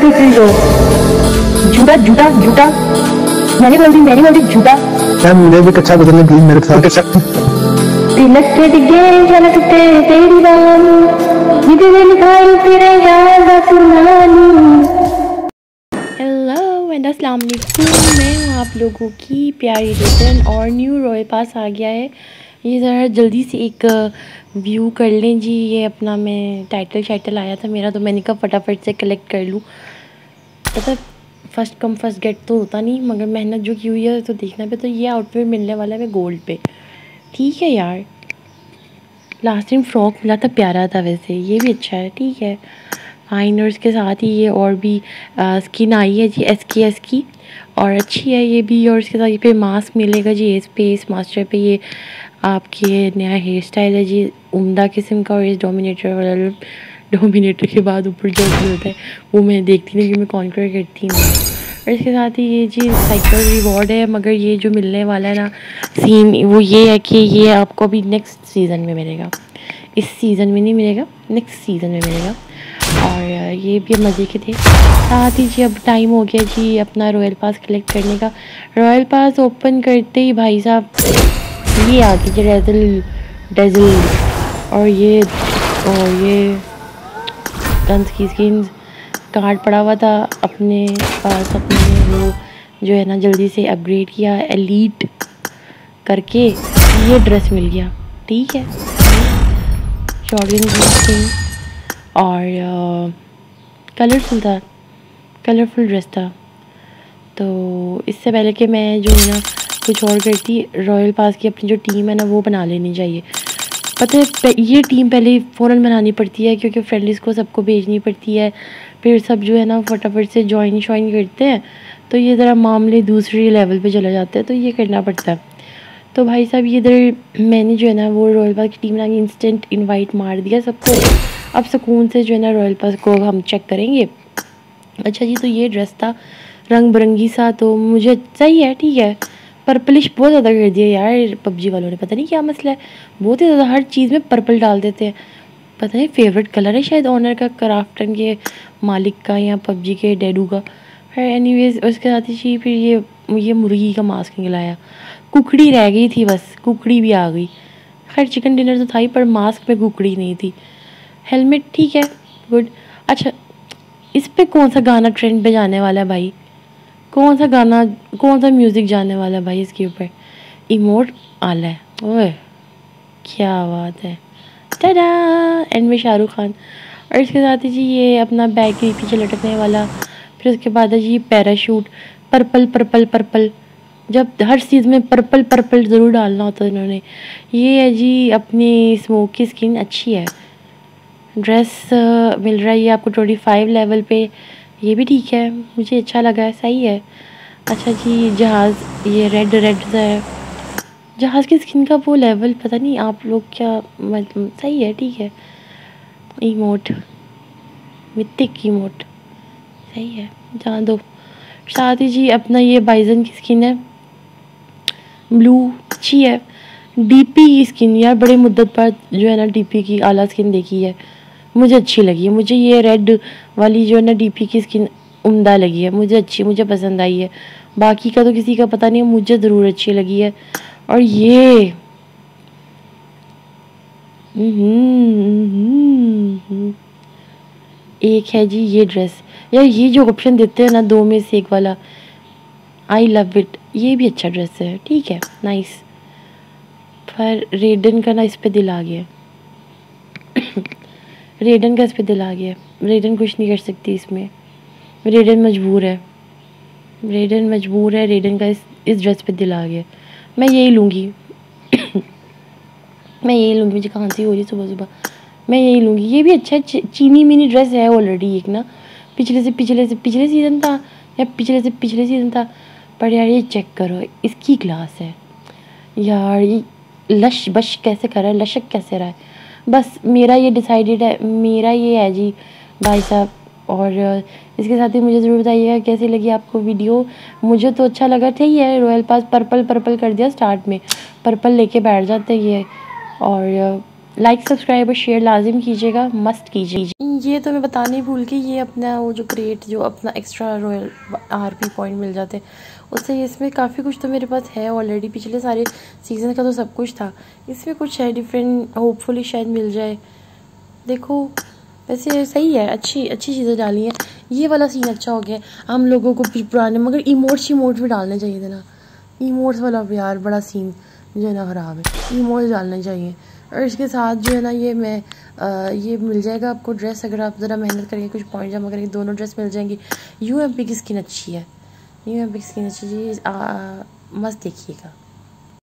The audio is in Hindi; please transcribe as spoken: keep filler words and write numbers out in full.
किसी को झूठा झूठा झूठा मैंने बोल दी मैंने बोल दी झूठा यार मुझे भी कच्चा बदलने प्लीज मेरे साथ तिलक के दिखे झलक ते तेरी रानी जिधर लिखाई तेरे यार का सुनानी। हेलो एंड अस्सलाम वालेकुम, मैं हूँ आप लोगों की प्यारी रिटर्न और न्यू रॉयल पास आ गया है। ये ज़रा जल्दी से एक व्यू कर लें जी। ये अपना मैं टाइटल शाइटल आया था मेरा, तो मैंने कहा फटाफट से कलेक्ट कर लूँ। पता फर्स्ट कम फर्स्ट गेट तो होता नहीं, मगर मेहनत जो की हुई है तो देखना पे। तो ये आउटफिट मिलने वाला है गोल्ड पे, ठीक है यार। लास्ट टाइम फ्रॉक मिला था, प्यारा था वैसे, ये भी अच्छा है, ठीक है। हाइनर्स के साथ ही ये और भी आ, स्किन आई है जी, एस की एस की, और अच्छी है ये भी। और इसके साथ ये पे मास्क मिलेगा जी, एस पे इस मास्टर पे ये आपके नया हेयर स्टाइल है जी, उम्दा किस्म का। और इस डोमिनेटर वाला, डोमिनेटर के बाद ऊपर जो होता है वो मैं देखती नहीं कि मैं कॉन्कर करती हूँ। और इसके साथ ही ये जी साइकिल रिवॉर्ड है, मगर ये जो मिलने वाला है ना सीन, वो ये है कि ये आपको अभी नेक्स्ट सीज़न में मिलेगा, इस सीज़न में नहीं मिलेगा, नेक्स्ट सीज़न में मिलेगा। और ये भी मज़े के थे। साथ ही जी अब टाइम हो गया जी अपना रॉयल पास कलेक्ट करने का। रॉयल पास ओपन करते ही भाई साहब ये आ गई डेजल डेजल और ये और ये गन्स की स्किन कार्ड पड़ा हुआ था अपने पास। अपने वो जो है ना जल्दी से अपग्रेड किया एलीट करके, ये ड्रेस मिल गया, ठीक है। शॉर्टिन की स्किन और कलरफुल था, कलरफुल ड्रेस था। तो इससे पहले कि मैं जो है ना कुछ और करती, रॉयल पास की अपनी जो टीम है ना वो बना लेनी चाहिए। पता है ये टीम पहले फ़ौरन बनानी पड़ती है, क्योंकि फ्रेंड लिस्ट को सबको भेजनी पड़ती है, फिर सब जो है ना फटाफट से ज्वाइन श्वाइन करते हैं, तो ये ज़रा मामले दूसरे लेवल पे चले जाते हैं, तो ये करना पड़ता है। तो भाई साहब ये इधर मैंने जो है ना वो रॉयल पास की टीम बना के इंस्टेंट इन्वाइट मार दिया सबको। अब सुकून से जो है ना रॉयल पास को हम चेक करेंगे। अच्छा जी, तो ये ड्रेस था रंग बिरंगी सा, तो मुझे सही है, ठीक है। पर्पलिश बहुत ज़्यादा कर दिया यार पबजी वालों ने, पता नहीं क्या मसला है, बहुत ही ज़्यादा हर चीज़ में पर्पल डाल देते हैं। पता नहीं फेवरेट कलर है शायद ऑनर का, क्राफ्टन के मालिक का, या पबजी के डैडू का है। एनीवेज उसके साथ ही फिर ये ये मुर्गी का मास्क निकलाया, कुकड़ी रह गई थी बस, कुकड़ी भी आ गई। खैर चिकन डिनर तो था ही, पर मास्क में कुकड़ी नहीं थी। हेलमेट ठीक है, गुड। अच्छा इस पे कौन सा गाना ट्रेंड पे जाने वाला है भाई, कौन सा गाना, कौन सा म्यूज़िक जाने वाला है भाई इसके ऊपर? इमोट आला है, ओए क्या बात है, टाडा। एंड में शाहरुख खान। और इसके साथ ही जी ये अपना बैग के पीछे लटकने वाला। फिर उसके बाद है जी पैराशूट, पर्पल पर्पल पर्पल, जब हर चीज़ में पर्पल पर्पल ज़रूर डालना होता है इन्होंने। ये है जी अपनी स्मोक की स्किन, अच्छी है। ड्रेस uh, मिल रहा है ये आपको ट्वेंटी फाइव लेवल पे, ये भी ठीक है, मुझे अच्छा लगा है, सही है। अच्छा जी जहाज़, ये रेड रेड सा है जहाज़ की स्किन का वो लेवल, पता नहीं आप लोग क्या मतलब, सही है, ठीक है। इमोट मिथिक इमोट, सही है, जान दो। साथ ही जी अपना ये बाइजन की स्किन है, ब्लू, अच्छी है। डीपी की स्किन यार बड़े मुद्दत पर जो है ना डीपी की आला स्किन देखी है, मुझे अच्छी लगी है। मुझे ये रेड वाली जो है ना डीपी की स्किन उम्दा लगी है, मुझे अच्छी, मुझे पसंद आई है। बाकी का तो किसी का पता नहीं, मुझे ज़रूर अच्छी लगी है। और ये एक है जी ये ड्रेस, यार ये जो ऑप्शन देते हैं ना दो में से एक वाला, आई लव इट, ये भी अच्छा ड्रेस है, ठीक है, नाइस। पर रेडन का ना इस पे दिल आ गया रेडन का इस पे दिल आ गया, रेडन कुछ नहीं कर सकती इसमें, रेडन मजबूर है, रेडन मजबूर है, रेडन का इस इस ड्रेस पे दिल आ गया। मैं यही लूँगी मैं यही लूँगी, मुझे खांसी हो रही है सुबह सुबह, मैं यही लूँगी। ये भी अच्छा है, चीनी मिनी ड्रेस है ऑलरेडी एक ना, पिछले से पिछले से पिछले सीज़न था या पिछले से पिछले सीज़न था। पर यार ये चेक करो, इसकी क्लास है यार, ये लश बश कैसे कर रहा है, लशक कैसे रहा है। बस मेरा ये डिसाइडेड है, मेरा ये है जी भाई साहब। और इसके साथ ही मुझे ज़रूर बताइएगा कैसी लगी आपको वीडियो। मुझे तो अच्छा लगा, ठीक है। रॉयल पास पर्पल पर्पल कर दिया स्टार्ट में, पर्पल लेके बैठ जाते ये। और लाइक सब्सक्राइब और शेयर लाजिम कीजिएगा, मस्त कीजिए। ये तो मैं बताने ही भूल गई, ये अपना वो जो क्रिएट जो अपना एक्स्ट्रा रॉयल आरपी पॉइंट मिल जाते उससे इसमें काफ़ी कुछ तो मेरे पास है ऑलरेडी। पिछले सारे सीज़न का तो सब कुछ था, इसमें कुछ है डिफरेंट, होपफुली शायद मिल जाए। देखो वैसे सही है, अच्छी अच्छी चीज़ें डाली हैं। ये वाला सीन अच्छा हो गया। हम लोगों को पुराने मगर इमोट्स इमोट्स भी डालने चाहिए थे ना। इमोट्स वाला भी यार बड़ा सीन जो है ना ख़राब है, इमोट्स डालने चाहिए। और इसके साथ जो है ना ये मैं आ, ये मिल जाएगा आपको ड्रेस, अगर आप ज़रा मेहनत करेंगे कुछ पॉइंट जमा करेंगे दोनों ड्रेस मिल जाएंगी। यू एम पी की स्किन अच्छी है, यू एम पी की स्किन अच्छी जी, मस्त देखिएगा।